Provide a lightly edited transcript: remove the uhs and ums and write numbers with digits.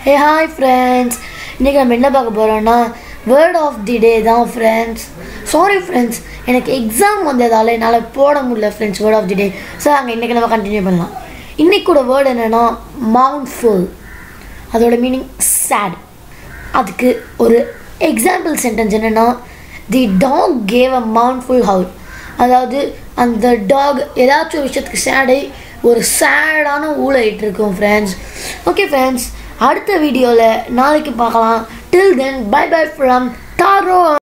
Hey hi friends, இன்னைக்கு நம்ம என்ன பார்க்க போறோம்னா வேர்ட் ஆஃப் தி டே தான் ஃப்ரெண்ட்ஸ். சாரி ஃப்ரெண்ட்ஸ், எனக்கு எக்ஸாம் வந்ததால என்னால் போட முடியல friends word of the day. So அங்கே இன்றைக்கி நம்ம கண்டினியூ பண்ணலாம். இன்றைக்கூட வேர்டு என்னென்னா மவுண்ட்ஃபுல். அதோட மீனிங் சேட். அதுக்கு ஒரு எக்ஸாம்பிள் சென்டென்ஸ் என்னென்னா தி டாக் கேவ் அ மவுண்ட்ஃபுல் ஹவுல். அதாவது அந்த டாக் ஏதாச்சும் ஒரு விஷயத்துக்கு சேடை ஒரு சேடான ஊழையிட்டு இருக்கும் ஃப்ரெண்ட்ஸ். ஓகே ஃப்ரெண்ட்ஸ், அடுத்த வீடியோவில் நாளைக்கு பார்க்கலாம். Till then bye bye from தாரோ.